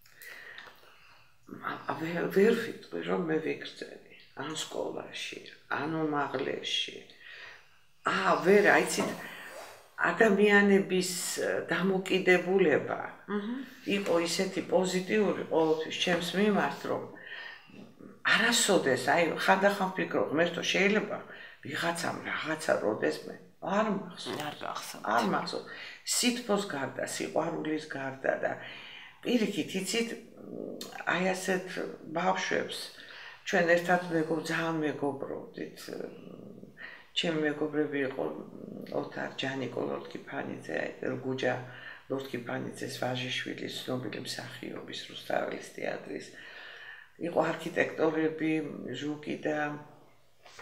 ვერ ვიტყვი, რომ მე ვიგრძელი, ან სკოლაში, ან უმაღლესში. აა, ვერ, აიცით, ადამიანების დამოკიდებულება იყო ისეთი პოზიტიური ყოველთვის ჩემს მიმართ, რომ არასოდეს, აი, ხანდახან ვფიქრობ, ღმერთო, შეიძლება ვიღაცამ რაღაცა როდესმე არ მახსოვს. არ მახსოვს. არ მახსოვს. სითბოს გარდა, სიყვარულის გარდა და პირიქით, იცით, აი ასეთ ბავშვებს ჩვენ ერთად მეგობ ძალიან მეგობრობდით. ჩემი მეგობრები იყო ოთარ ჯანიკო ლორთქიფანიძე, გუჯა ლორთქიფანიძეს ვაჟიშვილის ცნობილი მსახიობის რუსთაველის თეატრის. იყო არქიტექტორები ჟუკი და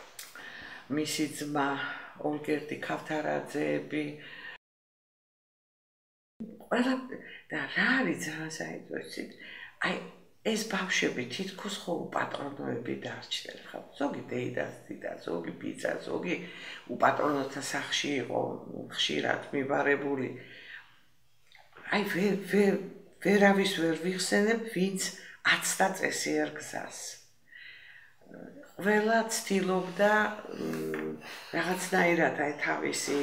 მისი ძმა ოლგერდი ქავთარაძეები, ყველა და რა არის ძალიან საინტერესო. აი ეს ბავშვები თითქოს ხო უპატრონოები დარჩნენ ხა. ზოგი დეიდას დიდა, ზოგი ბიძა, ზოგი უპატრონოთა სახლში იყო ხშირად მიბარებული. აი ვერ ვერ ვერავის ვერ ვიხსენებ, ვინც აცდა წესიერ გზას. ყველა ცდილობდა რაღაცნაირად აი თავისი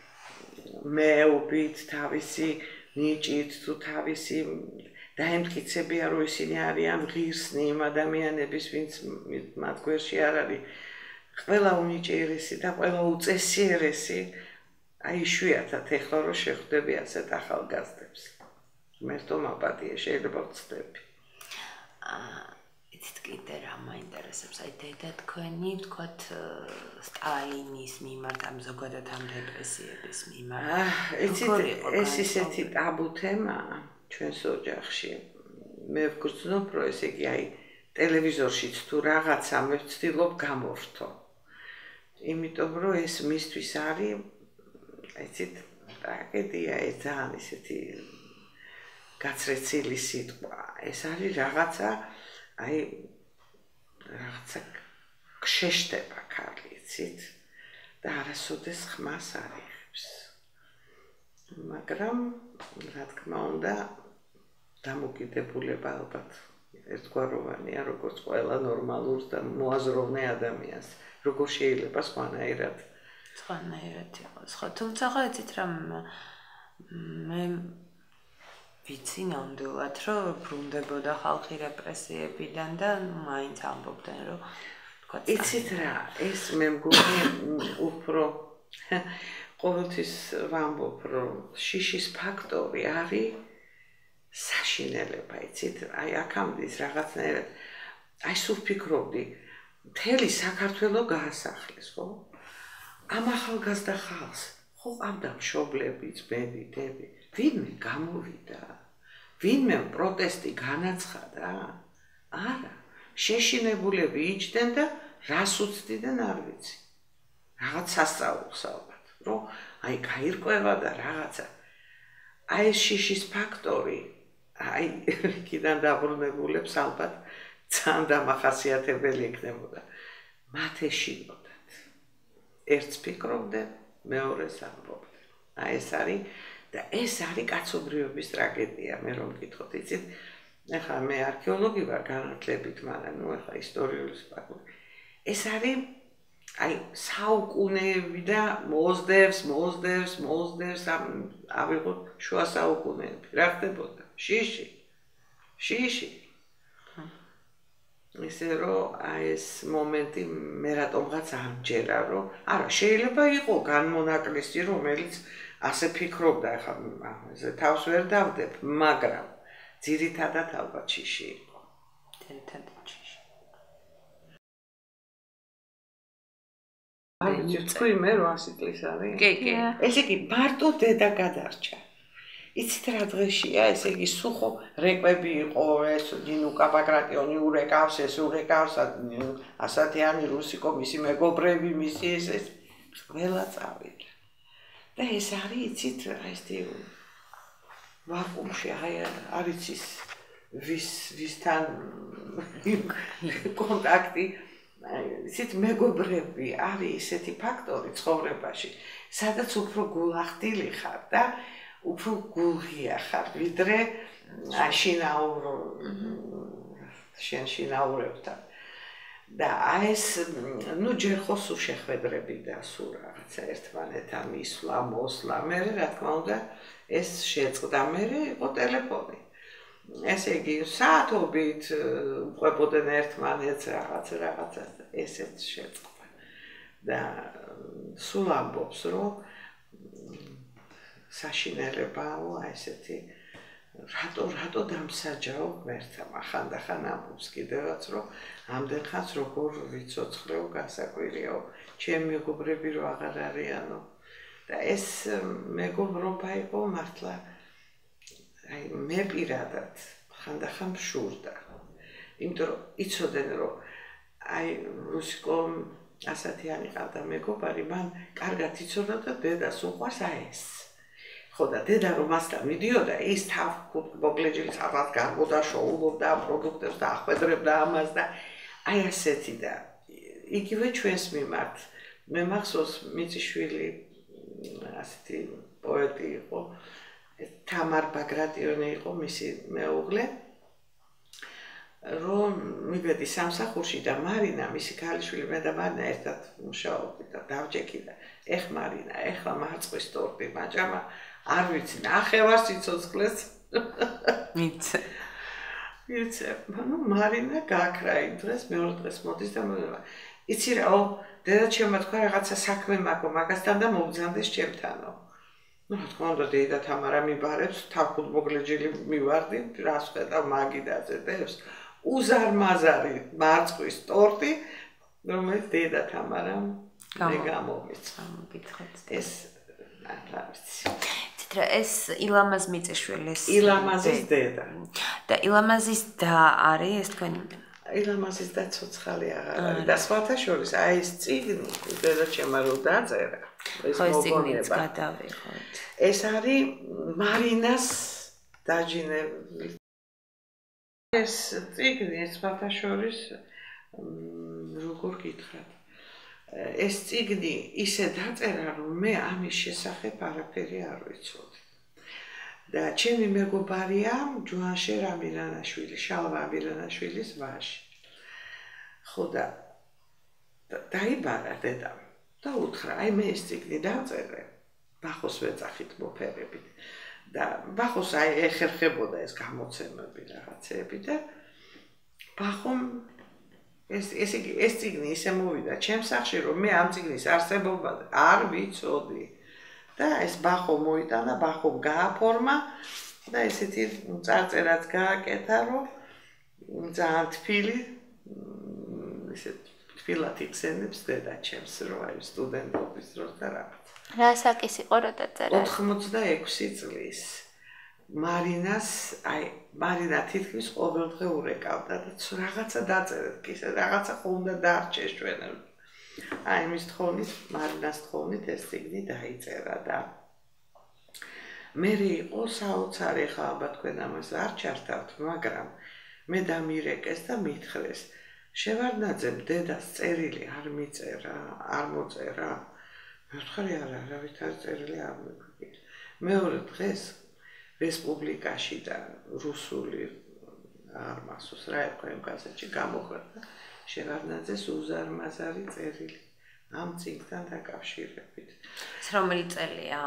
მეობით, თავისი ნიჭით თუ თავისი დაემტკიცებია, რომ ისინი არიან ღირსნი იმ ადამიანების, ვინც მათ გვერდში არ არის. ყველა უნიჭიერესი და ყველა უწესიერესი, აი იშვიათად ეხლა რომ შეხვდები ასეთ ახალგაზრდებს. მერტო მაპატია შეიძლება ვწდები. აა იცით კიდე რა მაინტერესებს, აი დედა თქვენი, ვთქვათ, სტალინის მიმართ, ამ ზოგადად ამ რეპრესიების მიმართ. აა იცით, ეს ისეთი ტაბუ თემაა ჩვენს ოჯახში. მე ვგრძნობ, რომ ესე იგი აი ტელევიზორშიც თუ რაღაცა მე ვცდილობ გამოვრთო. იმიტომ რომ ეს მისთვის არის, იცით, ტრაგედია, ეს ძალიან ისეთი გაცრეცილი სიტყვა. ეს არის რაღაცა აი რაღაცა შეშტება ქალი, იცით? და არასოდეს ხმას არ იღებს. მაგრამ რა თქმა უნდა დამოკიდებულება ალბათ ერთგვაროვანია, როგორც ყველა ნორმალურ და მოაზროვნე ადამიანს. როგორ შეიძლება სხვანაირად? სხვანაირად იყოს. ხო, თუმცა ხო იცით რა მე ვიცი ნამდვილად, რომ ბრუნდებოდა ხალხი რეპრესიებიდან და მაინც ამბობდნენ, რომ თქვა იცით რა, ეს მე მგონი უფრო ყოველთვის ვამბობ, რომ შიშის ფაქტორი არის საშინელება, იცით? აი აქამდე რაღაცნაირად აი სულ ვფიქრობდი, მთელი საქართველო გაასახლეს, ხო? ამ ახალგაზრდა ხალხს ხო ყავდა მშობლები, ძმები, დები, ვინმე გამოვიდა, ვინმე პროტესტი განაცხადა? არა, შეშინებულები იჯდნენ და რას უცდიდნენ არ ვიცი. რაღაც სასწაულს ალბათ, რომ აი გაირკვევა და რაღაცა. აი ეს შიშის ფაქტორი, აი იქიდან დაბრუნებულებს ალბათ ძალიან დამახასიათებელი იქნებოდა. მათ ეშინოდათ. ერთს ფიქრობდნენ, მეორეს ამბობდნენ. აი ეს არის და ეს არის კაცობრიობის ტრაგედია, მე რომ მკითხოთ, იცით? ეხლა მე არქეოლოგი ვარ განათლებით, მაგრამ ნუ ეხლა ისტორიული ფაქტორი. ეს არის აი საუკუნეები და მოძდევს, მოძდევს, მოძდევს ავიღოთ შუა საუკუნეები. რა ხდებოდა? შიში. შიში. ისე რომ აი ეს მომენტი მე რატომღაც არ მჯერა, რომ არა, შეიძლება იყოს განმონაკლისი, რომელიც ასე ფიქრობდა, ეხლა ესე თავს ვერ დავდებ, მაგრამ ძირითადად ალბათ შიში იყო. ძირითადად შიში. არ ვიცი, თქვი მე რვასი წლის არის? კი, კი. ესე იგი, მარტო დედა გადარჩა. იცით რა დღეშია, ესე იგი, სულ ხო რეკვები იყო, ეს ნინუკა ბაგრატიონი ურეკავს, ეს ურეკავს, ასათიანი რუსიკო, მისი მეგობრები, მისი ეს ეს ყველა წავიდა. და ეს არის, იცით, ეს ვაკუუმში, აი არ იცის ვის ვისთან კონტაქტი, იცით, მეგობრები არის ისეთი ფაქტორი ცხოვრებაში, სადაც უფრო გულახდილი ხარ და უფრო გულღია ხარ, ვიდრე შინაურ შენ შინაურებთან. და აი ეს, ნუ ჯერ ხო სულ შეხვედრები და სულ რაღაცა ერთმანეთთან მისვლა, მოსვლა, მე რა თქმა უნდა ეს შეწყდა, მე იყო ტელეფონი. ესე იგი, საათობით უყვებოდნენ ერთმანეთს რაღაც რაღაცა, ესეც შეწყდა. და სულ ამბობს, რომ საშინელებაო, აი ესეთი რატო რატო დამსაჯაო ღმერთამ, ახანდახან ამბობს კიდევაც, რომ ამდენ ხანს როგორ ვიცოცხლეო, გასაკვირიაო, ჩემი მეგობრები რო აღარ არიანო. და ეს მეგობრობა იყო მართლა, აი მე პირადად ხანდახან მშურდა. იმიტომ რომ იცოდნენ, რომ აი რუსიკო ასათიანი ყავდა მეგობარი, მან კარგად იცოდა და დედას უყვარს აი ეს. ხო და დედა რომ მასთან მიდიოდა, ის თავ მოგლეჯილი სადღაც გარბოდა, შოულობდა პროდუქტებს და ახვედრებდა ამას და აი ასეთი და იგივე ჩვენს მიმართ. მე მახსოვს მიწიშვილი ასეთი პოეტი იყო, თამარ ბაგრატიონი იყო მისი მეუღლე. რომ მივედი სამსახურში და მარინა, მისი ქალიშვილი მე და მარინა ერთად მუშაობდით და დავჯექი და ეხ მარინა, ეხლა მარწყვის ტორტი, მაჭამა არ ვიცი, ნახევარ სიცოცხლეს მიცე. მიცე, ну მარინა გაქრა იმ დღეს, მეორე დღეს მოდის და მოვიდა. იცი რაო, დედა ჩემმა თქვა რაღაცა საქმე მაქვს მაგასთან და მოგზავნდეს ჩემთანო. ну, რა თქმა უნდა, დედა თამარა მიბარებს, თავკუთ მოგლეჯილი მივარდი, რას ხედავ მაგიდაზე დევს. უზარმაზარი მარწყვის ტორტი, რომელიც დედა თამარამ მე გამომიცა. ეს რა ვიცი. ცითრა ეს ილამაზ მიწიშვილის ილამაზის დედა. და ილამაზის და არის ეს თქვენი ილამაზის და ცოცხალი აღარ არის. და სხვათა შორის აი ეს წიგნი დედა ჩემმა რო დაწერა. ეს წიგნიც გადავიღოთ. ეს არის მარინას დაჯინებული. ეს წიგნი სხვათა შორის როგორ გითხრათ. ეს წიგნი ისე დაწერა, რომ მე ამის შესახებ არაფერი არ ვიცოდი. და ჩემი მეგობარია ჯუანშერ ამირანაშვილი, შალვა ამირანაშვილის ვაჟი. ხო და დაიბარა დედამ და უთხრა, აი მე ეს წიგნი დავწერე, ბახოს ვეძახით მოფერებით. და ბახოს აი ეხერხებოდა ეს გამოცემები რაღაცეები და ბახომ ეს ეს იგი ეს წიგნი ისე მოვიდა ჩემს სახში რომ მე ამ წიგნის არსებობა არ ვიცოდი და ეს ბახო მოიტანა ბახომ გააფორმა და ესეთი წარწერაც გააკეთა რომ ძალიან თბილი ესე თბილად იხსენებს დედა ჩემს რომ აი სტუდენტობის დროს და რაღაც რა საკის იყო რა დაწერა? ოთხმოცდაექვსი წლის მარინას, აი მარინა თითქმის ყოველდღე ურეკავდა და რაღაცა დაწერეთ კი, რაღაცა ხო უნდა დარჩეს ჩვენ. აი მის თხოვნით, მარინას თხოვნით ეს წიგნი დაიწერა და მე იყო საოცარი ხა ალბათ თქვენ ამას არ ჩართავთ, მაგრამ მე დამირეკეს და მითხრეს შევარდნაძემ დედას წერილი არ მიწერა, არ მოწერა. მეთქარი არა, არავით არ წერილი არ მეკი. მეორე დღეს რესპუბლიკაში და რუსული არ მასოს რა იყო იმ გაზეთში გამოხდა შევარდნაძეს უზარმაზარი წერილი ამ წიგნთან დაკავშირებით. ეს რომელი წელია?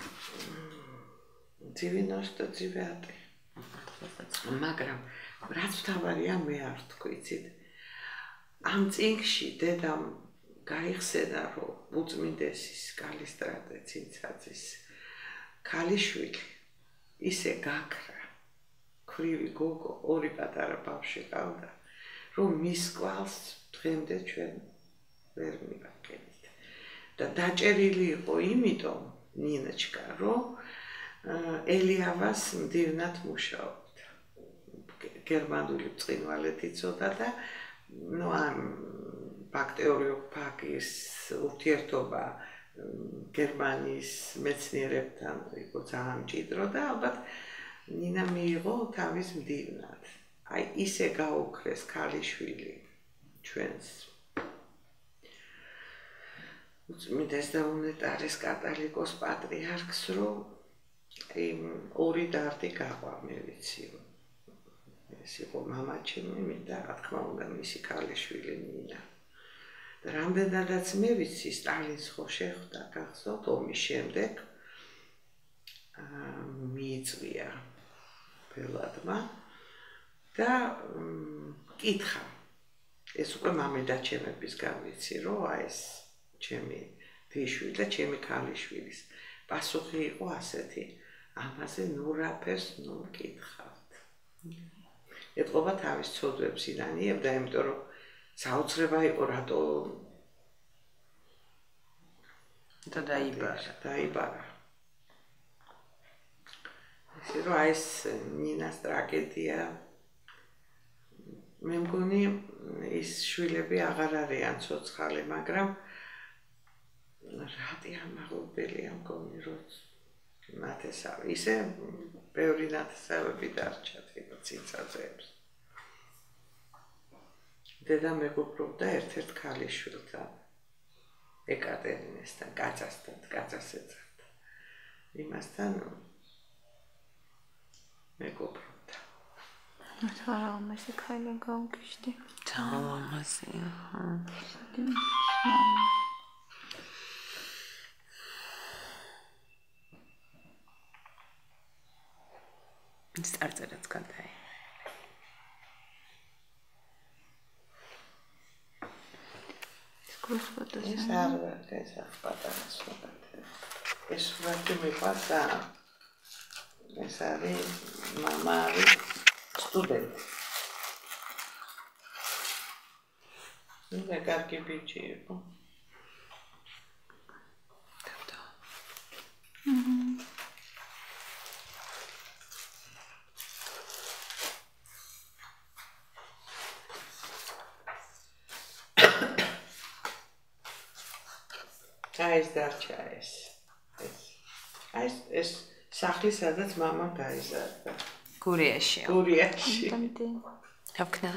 девяносто девятый. მაგრამ რაც თავარია მე არ თქვიცით. ამ წიგნში დედამ გაიხსენა რომ უწმინდესის კალისტრატე ცინცაძის ქალიშვილი ისე გაქრა ქვრივი გოგო ორი პატარა ბავშვი ყავდა რომ მის კვალს დღემდე ჩვენ ვერ მივაკეთეთ და დაჭერილი იყო იმიტომ ნინაჩკა რომ ელიავას მდივნად მუშაობდა გერმანული ბრწყინვალეთი ცოდა და ну ამ ბაქტერიოფაგის ურთიერთობა გერმანიის მეცნიერებთან იყო ძალიან მჭიდრო და ალბათ ნინა მიიღო თავის მდივნად. აი ისე გაუქრეს ქალიშვილი ჩვენს უწმინდეს და უნეტარის კათოლიკოს პატრიარქს რომ იმ ორი დარდი გაყვა მე ვიცი. ეს იყო მამა ჩემი, მინდა რა თქმა უნდა მისი ქალიშვილი ნინა. და რამდენადაც მე ვიცი სტალინს ხო შეხვდა გახსოვთ ომის შემდეგ მიიწვია ბელადმა და კითხა ეს უკვე მამედაჩემების გავიცი რომ აი ეს ჩემი დიშვილი და ჩემი ქალიშვილის პასუხი იყო ასეთი ამაზე ნურაფერს ნუ მკითხავთ. ეთყობა თავის ცოდვებს იდანიებდა იმიტომ რომ საოცრება იყო რატო და დაიბარა დაიბარა ესე რომ ეს ნინას ტრაგედია მე მგონი ის შვილები აღარ არიან ცოცხალი მაგრამ რატი ამაღლობელია მგონი რომ ნათესავი. ისე ბევრი ნათესავები დარჩა ციცაძეებს. დედა მეგობრობდა ერთ-ერთ ქალიშვილთან. ეკატერინესთან, კაცასთან, კაცას ეძახდა. იმასთან მეგობრობდა. თამასი ქალა გავგიშდი. თამასი. სტარწერაც გადაი. ეს არ ვარ, ეს არ პატარა სურათი. ეს სურათი მიყვარს და ეს არის მამა არის სტუდენტი. ნუ კარგი ბიჭი იყო. აი ეს დარჩა ეს. აი ეს ეს სახლი სადაც მამა გაიზარდა. გურიაში. გურიაში. აფქნა.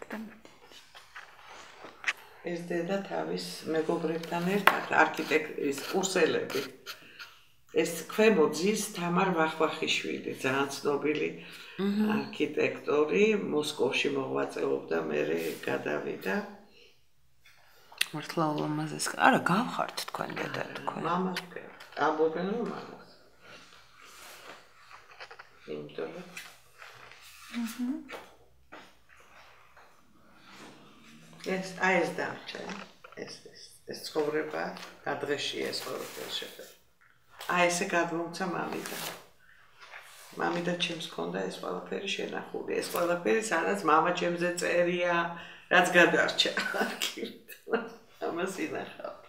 ეს დედა თავის მეგობრებთან ერთად არქიტექტორის კურსელები. ეს ქვემოძის თამარ ვახვახიშვილი, ძალიან ცნობილი არქიტექტორი, მოსკოვში მოღვაწეობდა, მერე გადავიდა. მართლა ულამაზეს. არა, გავხართ თქვენ დედა თქვენ. მამას ვქე. ამბობენ რომ მამას. იმიტომ რომ ეს აი ეს დარჩა. ეს ეს ეს ცხოვრება გადღეში ეს ყველაფერი შეფერდა. აი ესე გადმომცა მამიდა. მამიდა ჩემს ქონდა ეს ყველაფერი შენახული. ეს ყველაფერი სადაც მამა ჩემზე წერია, რაც გადარჩა. ამას ინახავ.